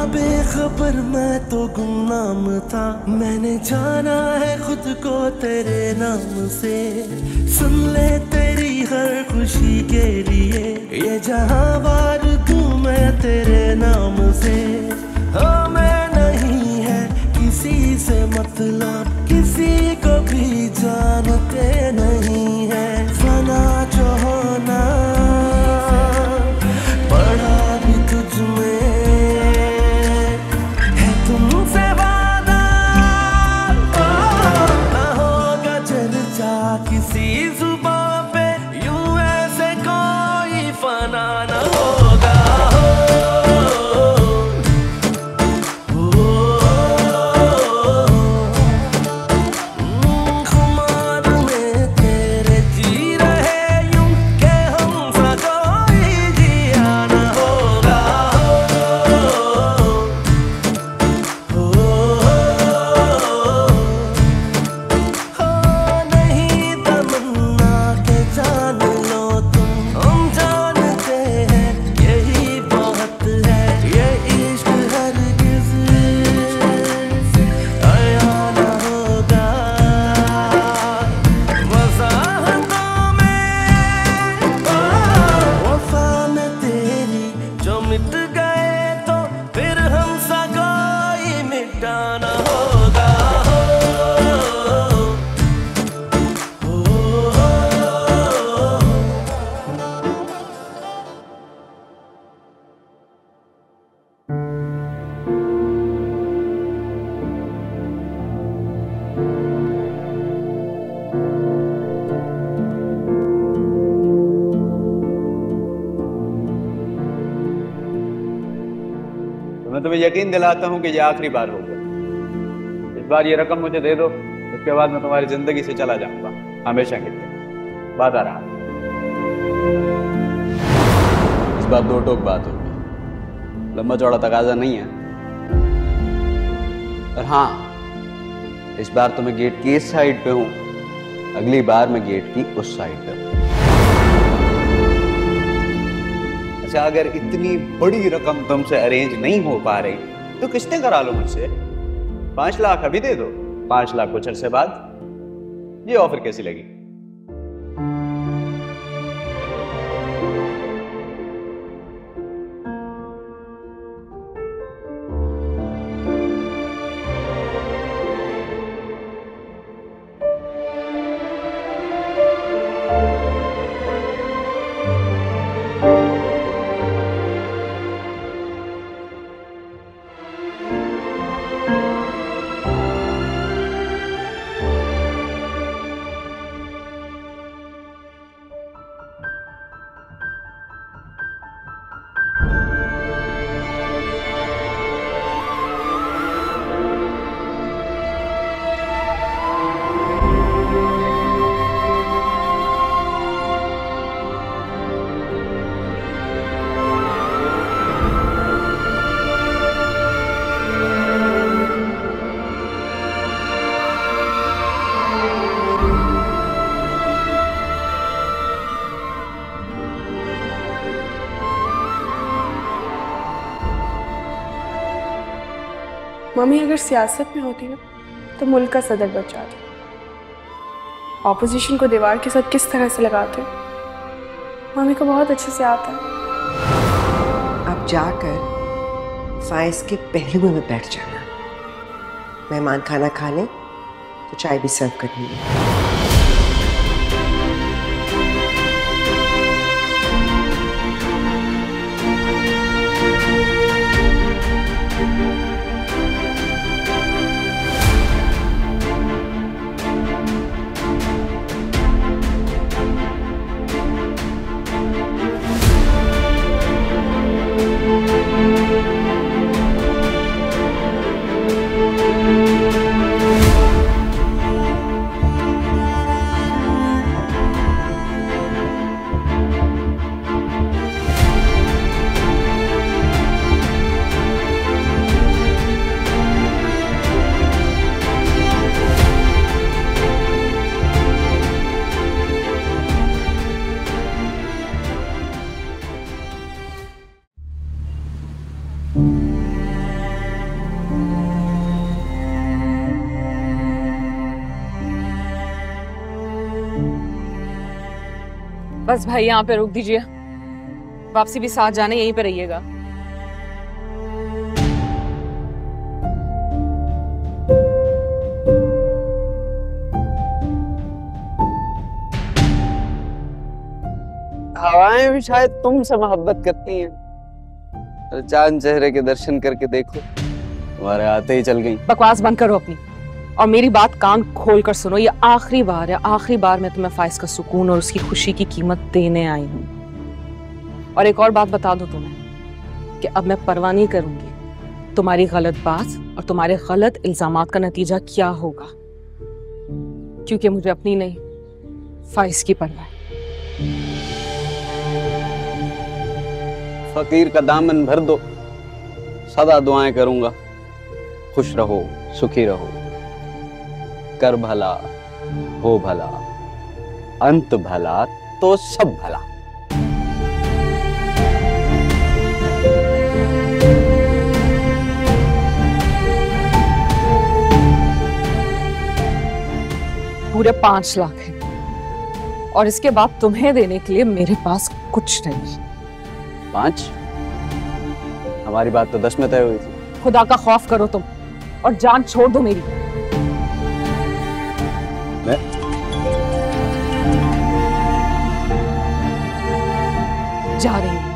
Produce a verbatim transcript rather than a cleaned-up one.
बेखबर मैं तो गुमनाम था, मैंने जाना है खुद को तेरे नाम से। सुन ले तेरी हर खुशी के लिए ये जहां वार दूं मैं तेरे नाम से। हाँ मैं नहीं है किसी से मतलब, किसी को भी जानते नहीं है। फना जो होना पड़ा भी तुझ में, है तुमसे वादा ना होगा चर्चा किसी जुबान पे, यूं ऐसे कोई फना ना होगा। मैं तुम्हें यकीन दिलाता हूं कि ये आखिरी बार होगा। इस बार ये रकम मुझे दे दो, उसके बाद मैं तुम्हारी जिंदगी से चला जाऊंगा हमेशा के लिए। बात आ रहा, इस बार दो टोक बात होगी, लंबा चौड़ा तकाजा नहीं है। और हाँ, इस बार तो मैं गेट की इस साइड पे हूं, अगली बार मैं गेट की उस साइड पे हूं। अच्छा, अगर इतनी बड़ी रकम तुमसे अरेंज नहीं हो पा रही तो किस्तें करा लो मुझसे। पांच लाख अभी दे दो, पांच लाख कुछ अरसे बाद। ये ऑफर कैसी लगी? मम्मी अगर सियासत में होती ना तो मुल्क का सदर बन जाती। ऑपोजिशन को दीवार के साथ किस तरह से लगाते मम्मी को बहुत अच्छे से आता है। अब जाकर फाइज के पहलू में बैठ जाना, मेहमान खाना खा लें तो चाय भी सर्व करनी है। बस भाई यहाँ पे रोक दीजिए, वापसी भी साथ जाने, यहीं पे रहिएगा। हवाएं भी शायद तुमसे मोहब्बत करती हैं। चांद चेहरे के दर्शन करके देखो, तुम्हारे आते ही चल गई। बकवास बंद करो अपनी, और मेरी बात कान खोल कर सुनो। ये आखिरी बार है, आखिरी बार मैं तुम्हें फाइज का सुकून और उसकी खुशी की कीमत देने आई हूँ। और एक और बात बता दो तुम्हें कि अब मैं परवाह नहीं करूंगी तुम्हारी गलत बात और तुम्हारे गलत इल्जामात का नतीजा क्या होगा, क्योंकि मुझे अपनी नहीं फाइज की परवाह है। फकीर का दामन भर दो, सदा दुआएं करूंगा। खुश रहो, सुखी रहो, कर भला हो भला, अंत भला तो सब भला। पूरे पांच लाख है, और इसके बाद तुम्हें देने के लिए मेरे पास कुछ नहीं। पांच? हमारी बात तो दस में तय हुई थी। खुदा का खौफ करो तुम, और जान छोड़ दो मेरी। मैं? जा रही हूं।